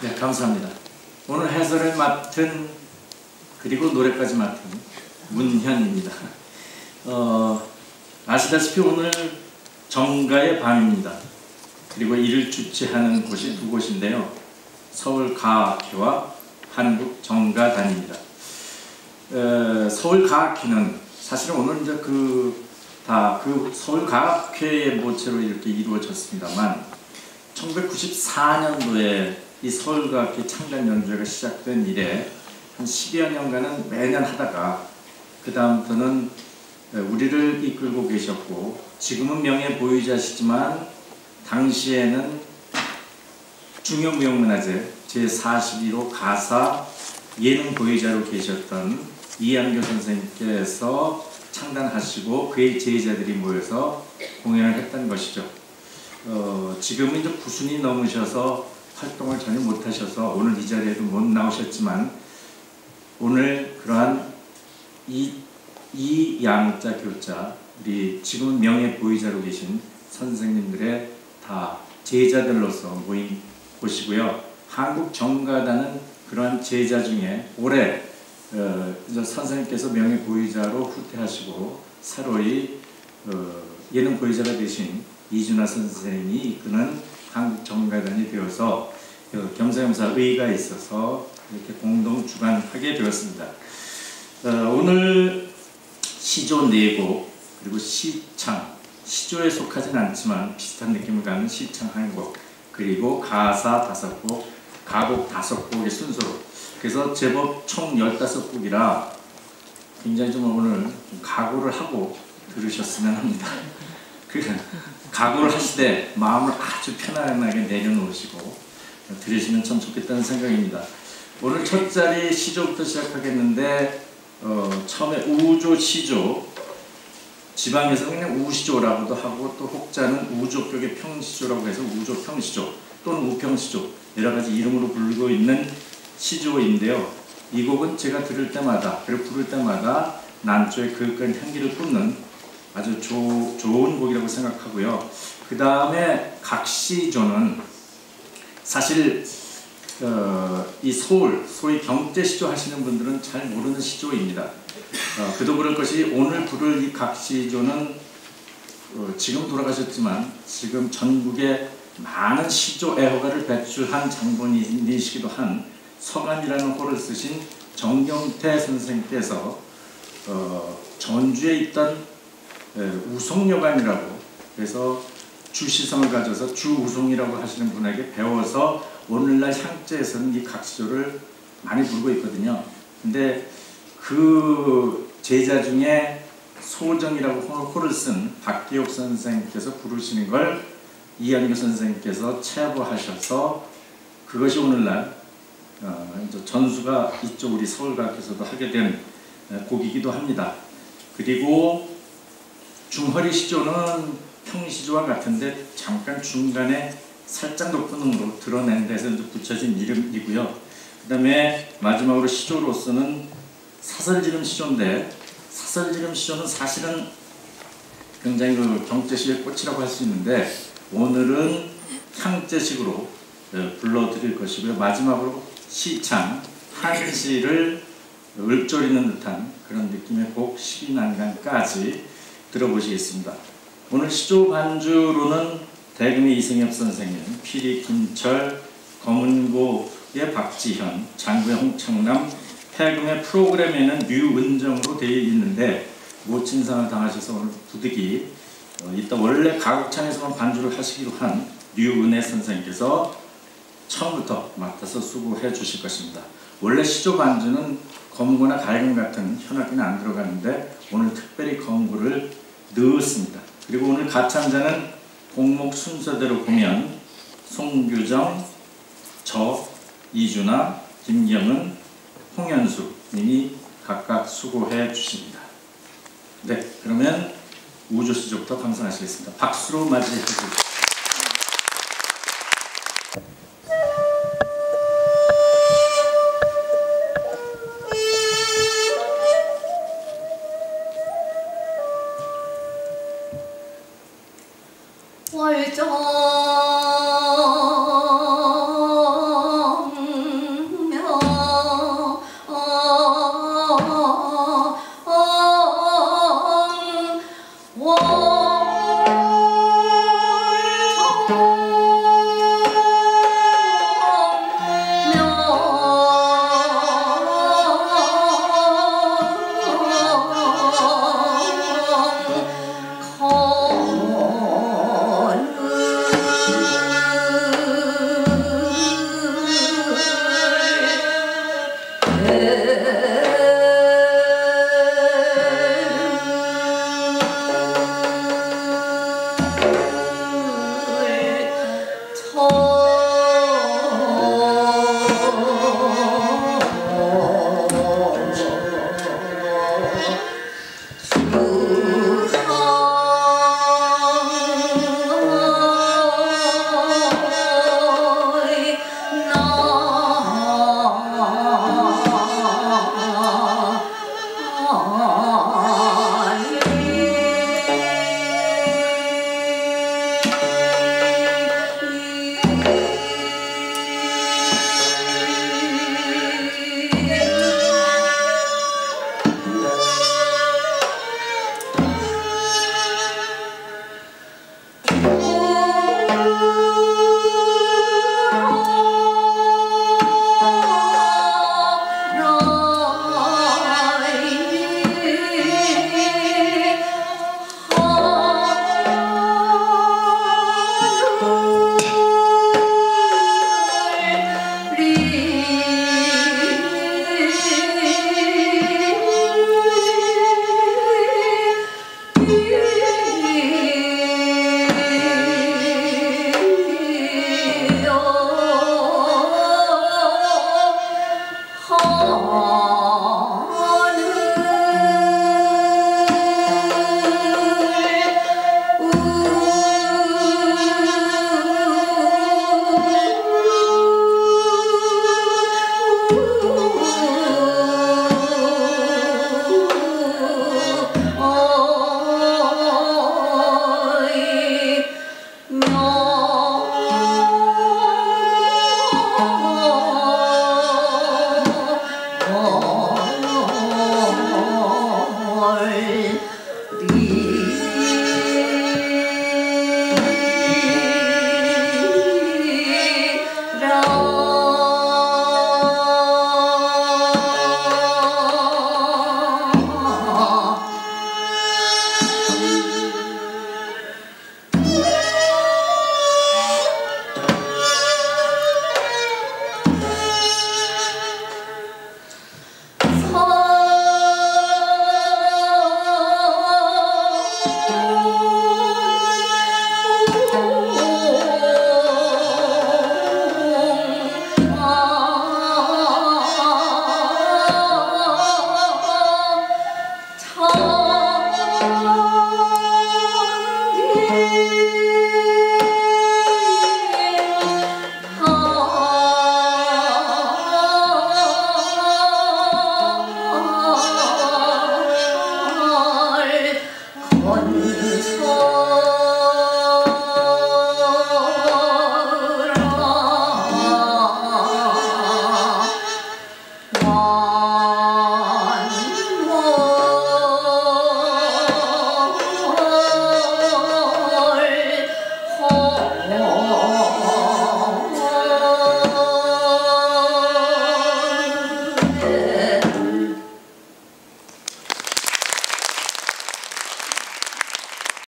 네, 감사합니다. 오늘 해설을 맡은 그리고 노래까지 맡은 문현입니다. 아시다시피 오늘 정가의 밤입니다. 그리고 이를 주최하는 곳이 두 곳인데요. 서울과학회와 한국정가단입니다. 서울과학회는 사실은 오늘 이제 그 서울과학회의 모체로 이렇게 이루어졌습니다만 1994년도에 이 서울과학회 창단 연주회가 시작된 이래 한 10여 년간은 매년 하다가 그 다음부터는 우리를 이끌고 계셨고 지금은 명예보유자시지만 당시에는 중요무형문화재 제41호 가사 예능 보유자로 계셨던 이한교 선생님께서 창단하시고 그의 제자들이 모여서 공연을 했던 것이죠. 지금은 이제 90이 넘으셔서 활동을 전혀 못하셔서 오늘 이 자리에도 못 나오셨지만 오늘 그러한 이 양자 교자 우리 지금 명예 보유자로 계신 선생님들의 다 제자들로서 모인 곳이고요. 한국정가단은 그러한 제자 중에 올해 선생님께서 명예 보유자로 후퇴하시고 새로이 예능 보유자가 되신 이준하 선생님이 이끄는 한국정가단이 되어서 겸사겸사 의의가 있어서 이렇게 공동 주관하게 되었습니다. 오늘 시조 4곡 그리고 시창, 시조에 속하진 않지만 비슷한 느낌을 갖는 시창 1곡 그리고 가사 5곡, 가곡 5곡의 순서로 그래서 제법 총 15곡이라 굉장히 좀 오늘 각오를 하고 들으셨으면 합니다. 각오를 하시되 마음을 아주 편안하게 내려놓으시고 들으시면 참 좋겠다는 생각입니다. 오늘 첫 자리 시조부터 시작하겠는데 처음에 우조 시조 지방에서는 그냥 우시조라고도 하고 또 혹자는 우조격의 평시조라고 해서 우조평시조 또는 우평시조 여러가지 이름으로 부르고 있는 시조인데요. 이 곡은 제가 들을 때마다 그리고 부를 때마다 난초의 그윽한 향기를 뿜는 아주 좋은 곡이라고 생각하고요. 그 다음에 각시조는 사실 이 소위 경제시조 하시는 분들은 잘 모르는 시조입니다. 그도 그럴 것이 오늘 부를 이 각시조는 지금 돌아가셨지만 지금 전국에 많은 시조 애호가를 배출한 장본인이시기도 한 서간이라는 호를 쓰신 정경태 선생님께서 전주에 있던 우송여관이라고 그래서 주시성을 가져서 주우송이라고 하시는 분에게 배워서 오늘날 향제에서는 이 각시조를 많이 부르고 있거든요. 근데 그 제자 중에 소정이라고 호를 쓴 박기옥 선생님께서 부르시는 걸 이한교 선생님께서 체부하셔서 그것이 오늘날 전수가 이쪽 우리 서울과학에서도 하게 된 곡이기도 합니다. 그리고 중허리 시조는 평시조와 같은데 잠깐 중간에 살짝 높은 음으로 드러낸 데서 붙여진 이름이고요. 그 다음에 마지막으로 시조로서는 사설지름 시조인데 사설지름 시조는 사실은 굉장히 그 경제시의 꽃이라고 할 수 있는데 오늘은 향제식으로 불러드릴 것이고요. 마지막으로 시창, 한시를 읊조리는 듯한 그런 느낌의 곡 12난간까지 들어보시겠습니다. 오늘 시조 반주로는 대금의 이승엽 선생님, 피리 김철, 검은고의 박지현, 장구의 홍창남, 해금의 프로그램에는 류은정으로 되어 있는데 모친상을 당하셔서 오늘 부득이 이따 원래 가곡창에서만 반주를 하시기로 한 류은혜 선생님께서 처음부터 맡아서 수고해 주실 것입니다. 원래 시조 반주는 검구나 갈금 같은 현악기는 안 들어가는데 오늘 특별히 검구를 넣었습니다. 그리고 오늘 가창자는 곡목 순서대로 보면 송규정, 저, 이준하, 김경은, 홍현수 님이 각각 수고해 주십니다. 네, 그러면 우조시조부터 감상하시겠습니다. 박수로 맞이해 주십시오. 월정